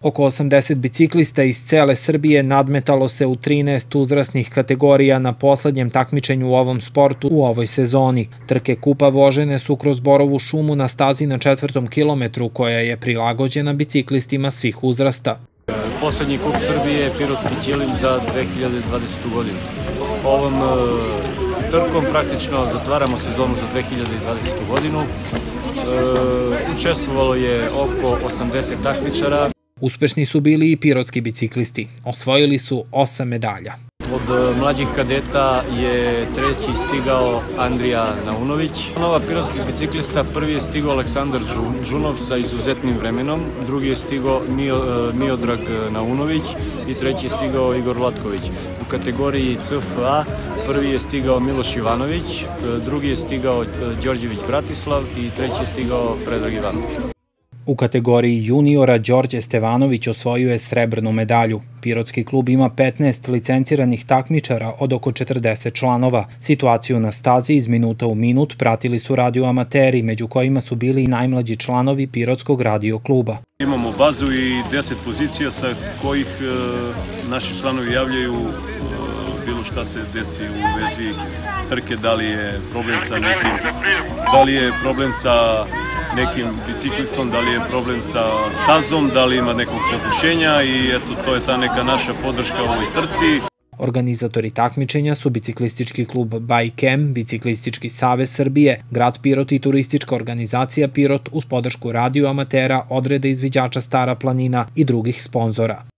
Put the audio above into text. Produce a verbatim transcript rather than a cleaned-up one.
Oko osamdeset biciklista iz cele Srbije nadmetalo se u trinaest uzrasnih kategorija na poslednjem takmičenju u ovom sportu u ovoj sezoni. Trke kupa vožene su kroz Borovu šumu na stazi na četvrtom kilometru koja je prilagođena biciklistima svih uzrasta. Poslednji kup Srbije je Pirotski Ćilim za dve hiljade dvadesetu godinu. Ovom trkom praktično zatvaramo sezonu za dve hiljade dvadesetu godinu. Učestvovalo je oko osamdeset takmičara. Uspešni su bili i pirotski biciklisti. Osvojili su osam medalja. Od mlađih kadeta je treći stigao Andrija Naunović. Nova pirotskih biciklista prvi je stigao Aleksandar Đunov sa izuzetnim vremenom, drugi je stigao Miodrag Naunović i treći je stigao Igor Vlatković. U kategoriji C F A prvi je stigao Miloš Ivanović, drugi je stigao Đorđević Bratislav i treći je stigao Predrag Ivanović. U kategoriji juniora Đorđe Stevanović osvojio je srebrnu medalju. Pirotski klub ima petnaest licenciranih takmičara od oko četrdeset članova. Situaciju na stazi iz minuta u minut pratili su radioamateri, među kojima su bili i najmlađi članovi Pirotskog radio kluba. Imamo bazu i deset pozicija sa kojih naši članovi javljaju bilo šta se desi u vezi trke, da li je problem sa nekim, da li je problem sa nekim biciklistom, da li je problem sa stazom, da li ima nekog zagušenja i eto, to je ta neka naša podrška u ovoj trci. Organizatori takmičenja su biciklistički klub Bajkem, Biciklistički savez Srbije, grad Pirot i turistička organizacija Pirot uz podršku radioamatera, odreda izviđača Stara planina i drugih sponzora.